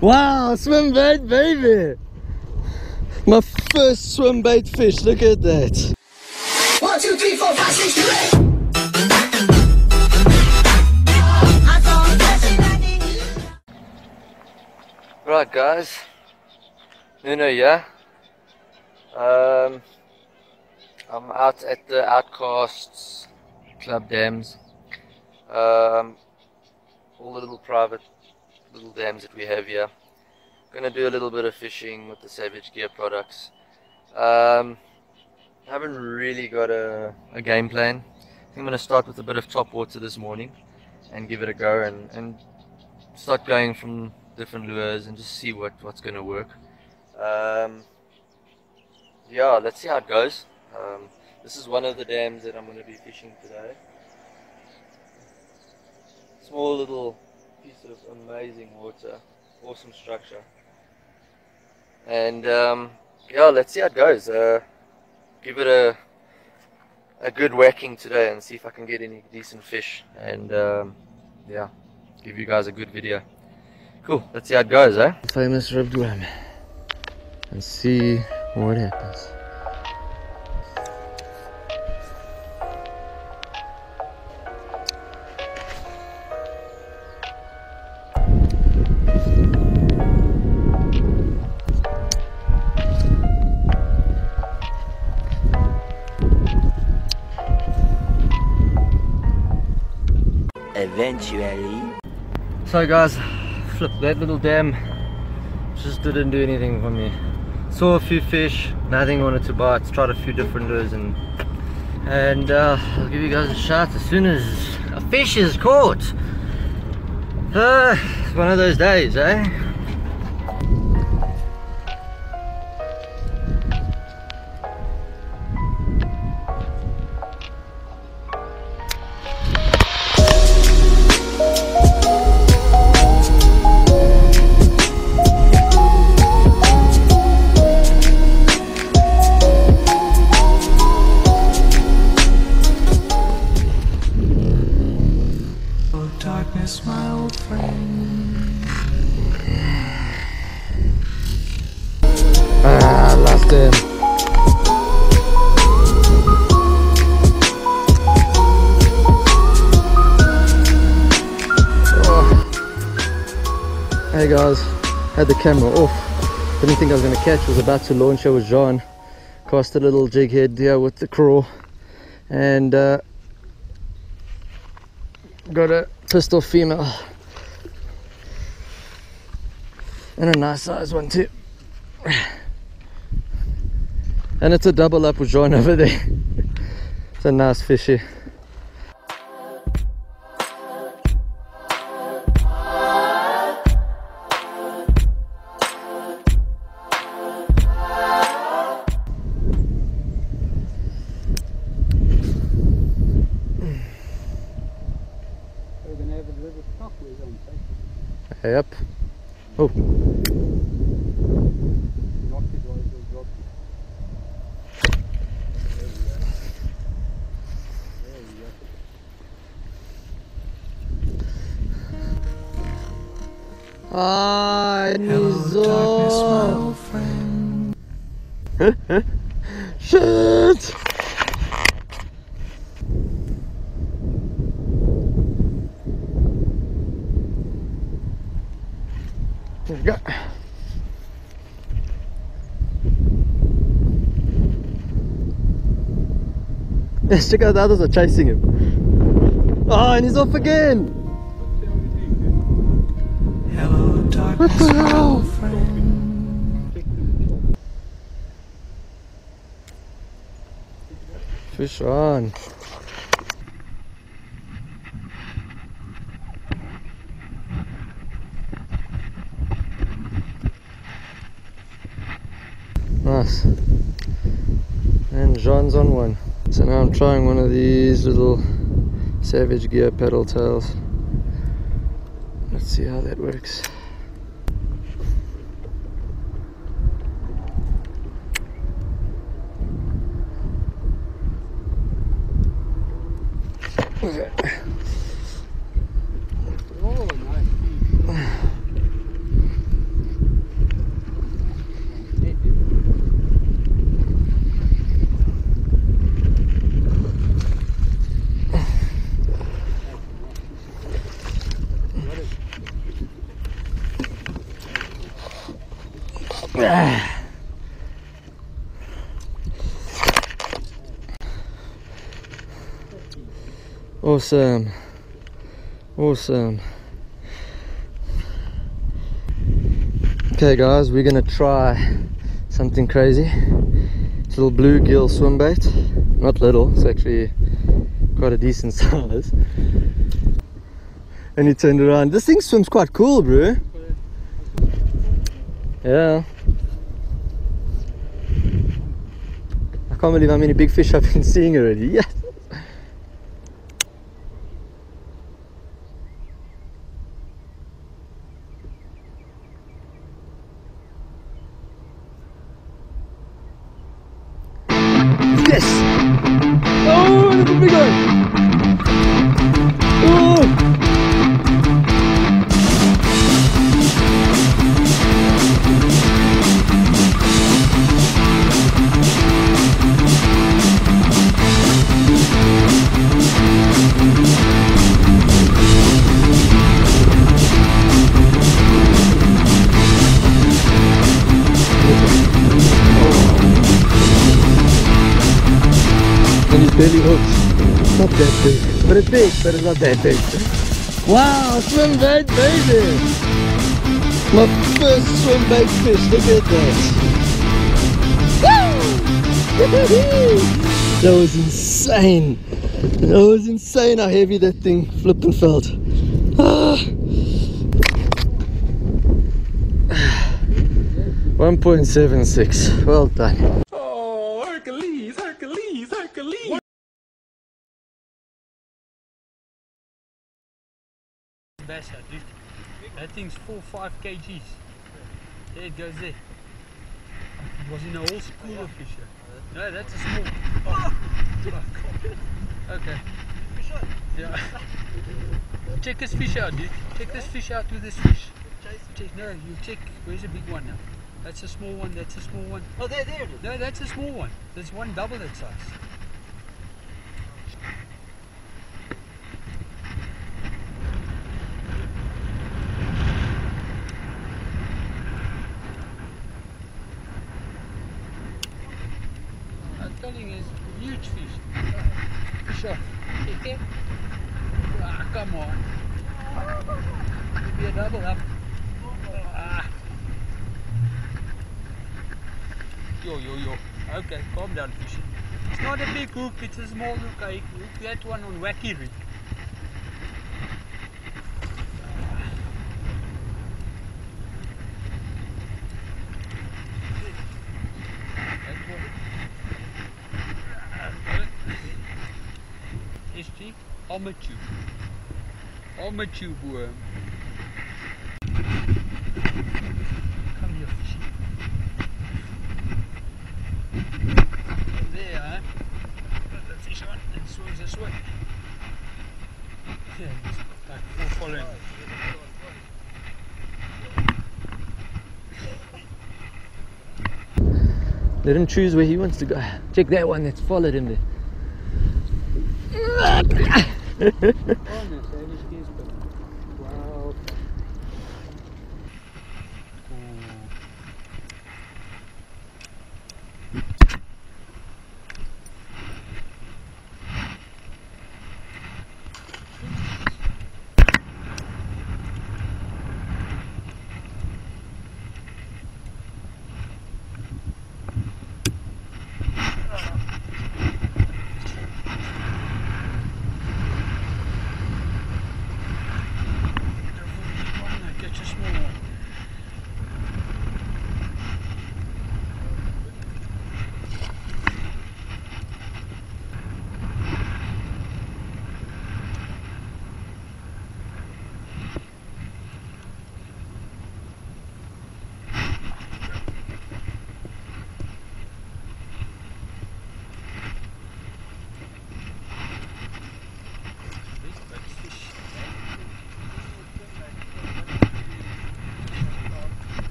Wow, swim bait, baby! My first swim bait fish, look at that. 1, 2, 3, 4, 5, 6, 7. Right guys, Nuno here. I'm out at the Outcasts Club dams. All the little private little dams that we have here. Gonna do a little bit of fishing with the Savage Gear products. I haven't really got a game plan. I'm gonna start with a bit of top water this morning and give it a go and start going from different lures and just see what's gonna work. Yeah, let's see how it goes. This is one of the dams that I'm gonna be fishing today. Small little piece of amazing water, awesome structure, and yeah, let's see how it goes. Give it a good whacking today and see if I can get any decent fish, and yeah, give you guys a good video. Cool, let's see how it goes, eh? Famous ribbed worm, and see what happens. Eventually. So guys, flip, that little dam just didn't do anything for me. Saw a few fish, nothing wanted to bite. Tried a few different lures and I'll give you guys a shot as soon as a fish is caught. It's one of those days, eh? Darkness, my old friend. Ah, lost him. Oh. Hey guys, had the camera off. Didn't think I was going to catch. Was about to launch. I was John. Cast a little jig head here with the craw, and got a pistol female and a nice size one too, and it's a double up with John over there. It's a nice fishy. Yep. Oh. Ah, Nizo. Shit. There we go. Yes, check out the others are chasing him. Oh, and he's off again. Hello, darkness, What the my hell? old friend. Fish on. Nice. And Jean's on one. So now I'm trying one of these little Savage Gear pedal tails. Let's see how that works. Okay. Oh, nice. Awesome. Awesome. Okay guys, we're gonna try something crazy. It's a little bluegill swim bait. Not little, it's actually quite a decent size. And he turned around. This thing swims quite cool, bro. Yeah. I can't believe how many big fish I've been seeing already. Yes. Yes! Oh, that's a big one! Oh! And he's barely hooked. Not that big, but it's big, but it's not that big. Wow, swim bait, baby! My first swim bait fish, look at that! Woo! That was insane! That was insane how heavy that thing flippin' felt. Ah. 1.76, well done. Oh, Hercules, Hercules, Hercules. Bass out, dude. That thing's 4-5 kgs. There it goes there. It was in a whole school of fish here. No, that's a small. Oh, okay. Yeah. Check this fish out, dude. Check this fish out with this fish. Check, no, you check. Where's the big one now? That's a small one. That's a small one. Oh, there it is. No, that's a small one. There's one double that size. I'm telling you, it's a huge fish. Fish off. Take it. Ah, come on. Maybe a double up. Ah. Yo. Okay, calm down, fish. It's not a big hook, it's a small hook. I hooked that one on Wacky Rig. SG, Almatube worm. Come here, fishy. There, huh? Got the fish on and swims this way. Yeah, it's like full following. Let him choose where he wants to go. Check that one that's followed him there. Wow.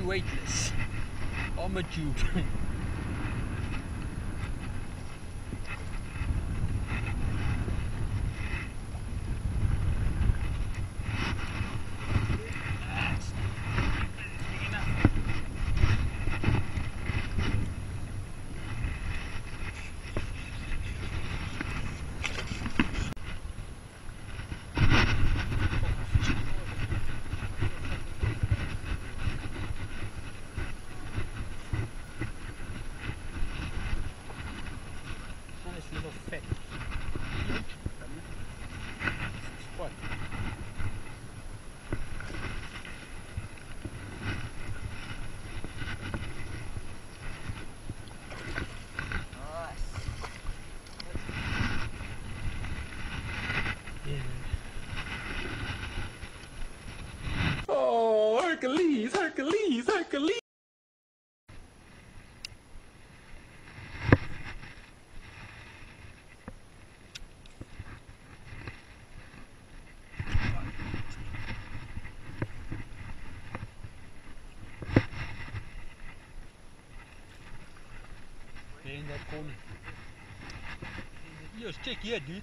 weightless. Armor tube. Little fat spot. Oh, Hercules, Hercules, Hercules. In that corner. Just check here, dude.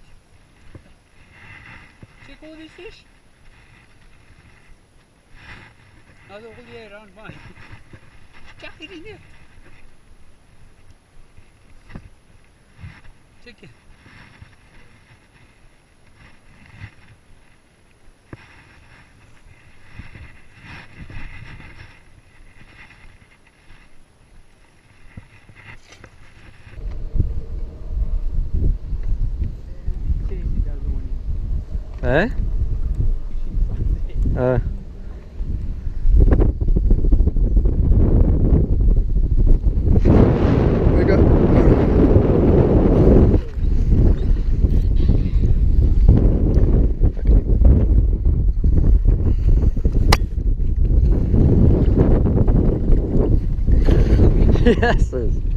Check all these fish. Now they're all the way around mine. Check it in here. Check it. Eh? We go. Yes.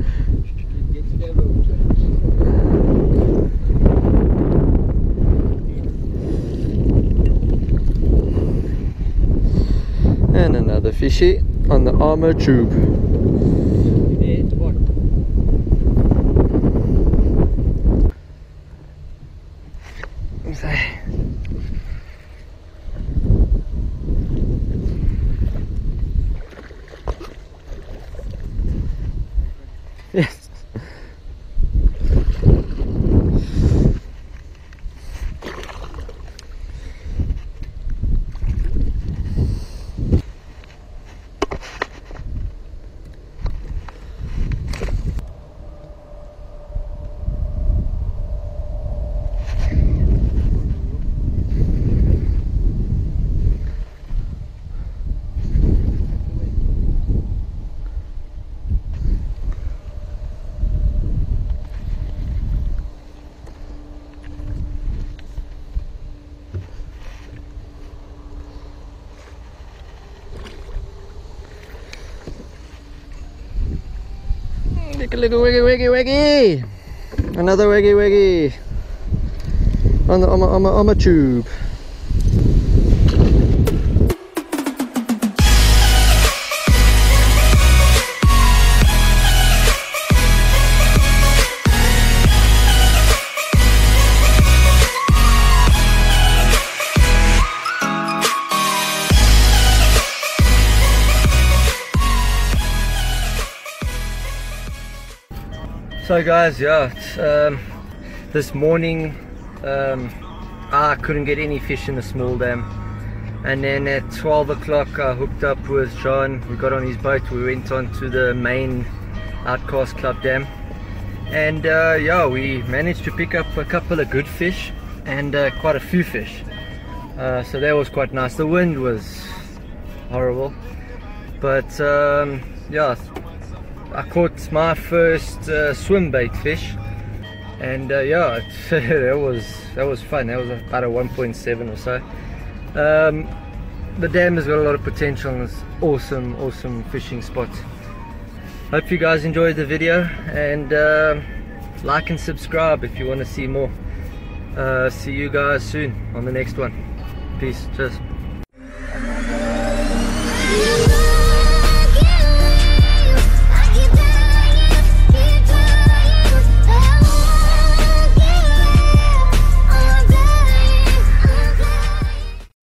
And another fishy on the armor tube. Yes. Little wiggy wiggy wiggy, another wiggy wiggy on the tube. So guys, yeah, this morning I couldn't get any fish in the small dam, and then at 12 o'clock I hooked up with John. We got on his boat, we went on to the main Outcast Club dam, and yeah, we managed to pick up a couple of good fish and quite a few fish, so that was quite nice. The wind was horrible, but yeah, I caught my first swim bait fish, and yeah, that was fun. That was about a 1.7 or so. The dam has got a lot of potential and it's awesome fishing spot. Hope you guys enjoyed the video, and like and subscribe if you want to see more. See you guys soon on the next one. Peace. Cheers.